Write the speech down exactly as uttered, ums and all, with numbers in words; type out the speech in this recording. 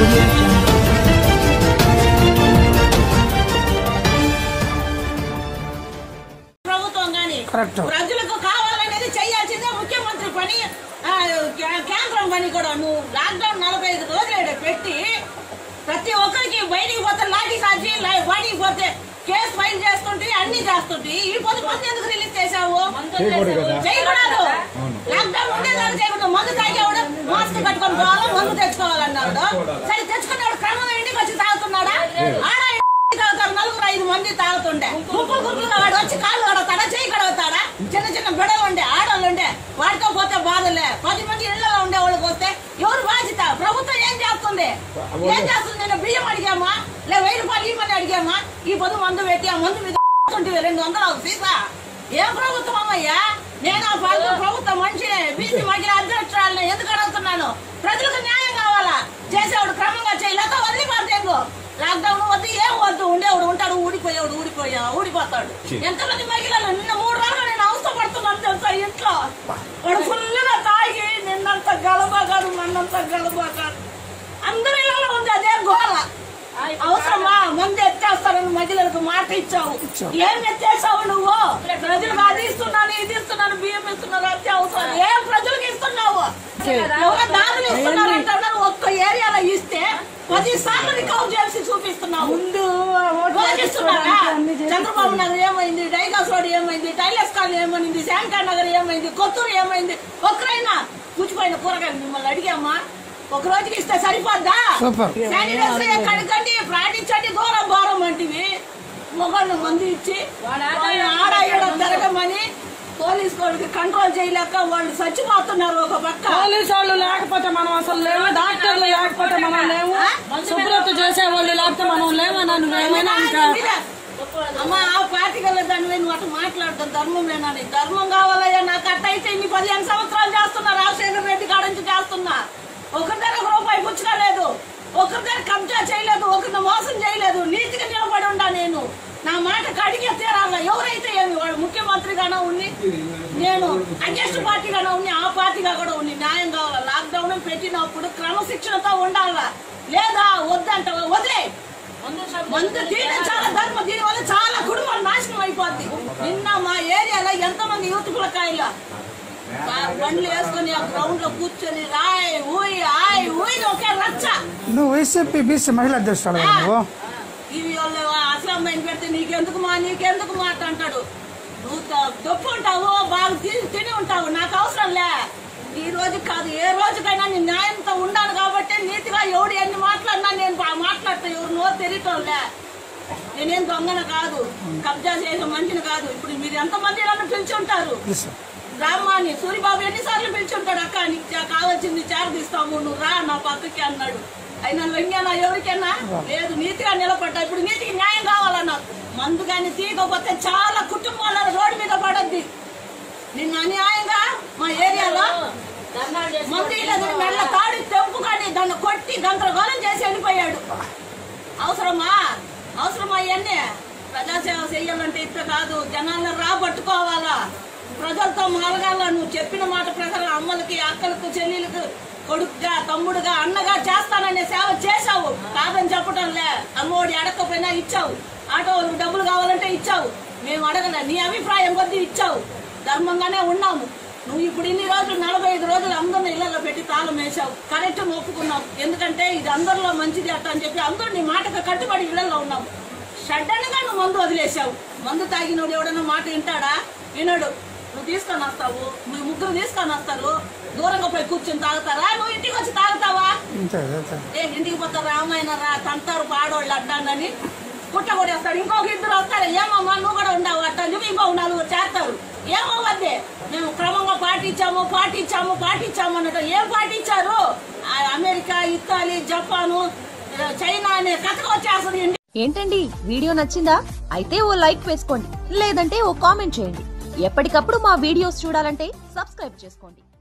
ప్రభుత్వం గాని ప్రజలకు కావాలనేది చేయాల్సిందే ముఖ్యమంత్రి పని, కేంద్రం పని కూడా. నువ్వు లాక్డౌన్ నలభై ఐదు రోజులు పెట్టి ప్రతి ఒక్కరికి బయటికి పోతే లాఠీ సాచి బయటికి పోతే కేసు ఫైల్ చేస్తుంటే అన్ని చేస్తుంటే ఈ పొద్దు మంది ఎందుకు రిలీజ్ చేసావు? చేయకూడదు. లాక్డౌన్ ఉండేదాన్ని చేయకూడదు. మందు తాగేవాడు మాస్క్ కట్టుకొని పోవాలా, మందు తెచ్చుకోవాలన్నాడు. సరే తెచ్చుకునేవాడు క్రమంగా ఇంటికి వచ్చి తాగుతున్నాడా? ఆడ తాగుతారు నలుగురు ఐదు మంది తాగుతుండే గుంపులు గుంపులుగా వాడు వచ్చి కాళ్ళు కడతాడా, చేయి కడవుతాడా? చిన్న చిన్న బిడ్డలు ఉండే ఆడవాళ్ళు ఉండే వాడితో పోతే బాధలే. పది మంది ఇళ్లలో ఉండే వాళ్ళకి వస్తే ఎవరు బాధ్యత? ప్రభుత్వం ఏం చేస్తుంది? ఏం చేస్తుంది? నేను బియ్యం అడిగామా, లే వెయ్యి రూపాయలు ఇవ్వమని అడిగామా? ఈ పొద్దు మందు పెట్టి ఆ మందు మీద రెండు వందలు సీసా. ఏం ప్రభుత్వం అమ్మయ్యా? నేను ఆ ప్రభుత్వం మనిషినే, బీసీ మహిళా అధ్యక్షురాలని ఎందుకు అడుగుతున్నాను? ప్రజలకు న్యాయం కావాలా? చేసేవాడు క్రమంగా చేయలేక వదిలిపోతేంగో. లాక్డౌన్ వద్దు, ఏం వద్దు, ఉండేవాడు ఉంటాడు, ఊడిపోయేవాడు ఊడిపోయా ఊడిపోతాడు. ఎంతమంది మహిళలు నిన్న మూడు రోజులు నేను అవసరపడుతున్నాను తెలుసా ఇంట్లో. వాడు ఫుల్గా తాగి నిన్నంత గలబా కాదు, మన్నంత గలబా కాదు. అందరి ఇళ్ళలో ఉంది అదే గోల. అవసరమా? మంది ఎత్తేస్తారని మహిళలకు మాట ఇచ్చావు. ఏం ఎత్తేసావు నువ్వు? ప్రజలకు అది ఇస్తున్నాను, ఇది ఇస్తున్నాను, బియ్యం ఇస్తున్నారు, అత్యవసరం. ఏం ప్రజలకు ఇస్తున్నావు? ఎవరో దారులు ఇస్తున్నారు అంటున్నారు. ఒక్క ఏరియాలో ఇస్తే పది సార్లు రికవర్ చేసి చూపిస్తున్నావు. ముందు చంద్రబాబు నగర్ ఏమైంది, డైగాస్ రోడ్ ఏమైంది, టైలర్స్ కాలనీ ఏమైంది, శాంకార్ నగర్ ఏమైంది, కొత్తూరు ఏమైంది? ఒక్కరైనా కూర్చిపోయిన కూరగాయలు మిమ్మల్ని అడిగామా? ఒక రోజుకి ఇస్తే సరిపోద్దా? శానిటైజర్ కడగండి, పాటించండి, దూరం భారం అంటివి. మొగళ్ళు మంది ఇచ్చి ఆడ ఈడ జరగమని పోలీసు వాళ్ళకి కంట్రోల్ చేయలేక వాళ్ళు చచ్చిపోతున్నారు. ఒక పక్క పోలీసు వాళ్ళు లేకపోతే మనం అసలు లేవు, డాక్టర్లు లేకపోతే మనం లేవు, శుభ్రత చేసే వాళ్ళు లేకపోతే మనం లేవన్నా. నువ్వేమైనా అమ్మా ఆ పార్టీకి వెళ్ళేదాన్ని నువ్వు అటు మాట్లాడతాను. ధర్మమేనా? ధర్మం కావాలయ్యా. నాకు అట్ట అయితే ఇన్ని పదిహేను సంవత్సరాలు చేస్తున్నా, రాజశేఖర రెడ్డి కాడ నుంచి చేస్తున్నా. ఒకరి దగ్గర ఒక రూపాయి పుచ్చుకోలేదు, ఒకరి దగ్గర కబ్జా చేయలేదు, ఒకరిని మోసం చేయలేదు. నీతిగా నిలబడి ఉండా నేను. నా మాట కడిగే తీరాల. ఎవరైతే ఏమి వాడు ముఖ్యమంత్రిగానే ఉన్ని, నేను అగెస్ట్ పార్టీగానే ఉన్ని, ఆ పార్టీగా కూడా ఉన్ని. న్యాయం కావాలా? లాక్డౌన్ పెట్టినప్పుడు క్రమశిక్షణతో ఉండాలా? లేదా వద్దంట వదిలే. మందు దీని చాలా ధర్మ, దీనివల్ల చాలా కుటుంబాలు నాశనం అయిపోద్ది. నిన్న మా ఏరియాలో ఎంతమంది యూత్ పిల్లకాయలు బండ్లు వేసుకొని ఆ గ్రౌండ్ లో కూర్చొని రాయ్ ఊయి ఆయ్ ఊయి ఒకే రచ్చ. నువ్వు వైసీపీ బీసీ మహిళా అధ్యక్షురాలు ఇవి వాళ్ళు అసలు మైండ్ పెడితే నీకెందుకు మా నీకెందుకు మాట అంటాడు. నువ్వు దొప్పు ఉంటావు, బాగా తిని ఉంటావు, నాకు అవసరం లే. ఈ రోజు కాదు ఏ రోజుకైనా నీ న్యాయంతో ఉండాలి కాబట్టి నీతిగా ఎవడు ఎన్ని మాట్లాడినా నేను మాట్లాడతా. ఎవరు నోరు తెరీటోళ్ళే. నేనేం దొంగన కాదు, కబ్జా చేసే మనిషిని కాదు. ఇప్పుడు మీరు ఎంతమంది నన్ను పిలిచి ఉంటారు. రామ్మాని సూరిబాబు ఎన్నిసార్లు పిలిచుంటాడు, అక్క నీకు కావాల్సింది చేరదీస్తాము, నువ్వు రా నా పక్కకి అన్నాడు. అయినా వెంగేనా ఎవరికైనా లేదు. నీతిగా నిలబడ్డా. ఇప్పుడు నీతికి న్యాయం కావాలన్నా. మందు కానీ తీయకపోతే చాలా కుటుంబాల రోడ్డు మీద పడద్ది. నిన్న అన్యాయంగా మా ఏరియాలో మందు లేదు, మెల్ల తాడి తెంపు కానీ దాన్ని కొట్టి గందరగోళం చేసి వెళ్ళిపోయాడు. అవసరమా? అవసరమా? ఇవన్నీ ప్రజాసేవ చెయ్యాలంటే ఇట్లా కాదు, జనాలను రాబట్టుకోవాలా, ప్రజలతో మాలగాల. నువ్వు చెప్పిన మాట ప్రకారం అమ్మలకి, అక్కలకు, చెల్లెలకు, కొడుకుగా, తమ్ముడుగా, అన్నగా చేస్తాననే సేవ చేశావు. కాదని చెప్పటం లే. అమ్మఒడి అడగకపోయినా ఇచ్చావు. ఆటో వాళ్ళకి డబ్బులు కావాలంటే ఇచ్చావు. మేము అడగలే, నీ అభిప్రాయం కొద్దీ ఇచ్చావు. ధర్మంగానే ఉన్నాము. నువ్వు ఇప్పుడు ఇన్ని రోజులు నలభై ఐదు రోజులు అందరిని ఇళ్లలో పెట్టి తాళం వేసావు. కరెక్ట్ ఒప్పుకున్నావు. ఎందుకంటే ఇది అందరిలో మంచిది అట్ట అని చెప్పి అందరూ నీ మాటకు కట్టుబడి ఇళ్లలో ఉన్నావు. సడన్ గా నువ్వు మందు వదిలేసావు. మందు తాగినోడు ఎవడన్నా మాట వింటాడా? వినడు. నువ్వు తీసుకొని వస్తావు, మీ ముగ్గురు తీసుకొని వస్తారు, దూరంగా పోయి కూర్చొని తాగుతారా? నువ్వు ఇంటికి వచ్చి తాగుతావా? ఏ ఇంటికి పోతారు, రామాయణ రా తంటారు పాడోళ్ళు అడ్డానని పుట్ట కొడేస్తాడు. ఇంకొక ఇద్దరు వస్తారు, ఏమమ్మా నువ్వు కూడా ఉండవు అట్ట నువ్వు ఇంకో నలుగురు చేస్తారు. ఏమవ్వద్దే? మేము క్రమంగా పాటించాము పాటించాము పాటించాము అన్నట్టు. ఏం పాటించారు? అమెరికా, ఇటలీ, జపాను, చైనా అనే కథకు వచ్చేస్తుంది. ఏంటండి వీడియో నచ్చిందా? అయితే ఓ లైక్ వేసుకోండి, లేదంటే ఓ కామెంట్ చేయండి. ఎప్పటికప్పుడు మా వీడియోస్ చూడాలంటే సబ్స్క్రైబ్ చేసుకోండి.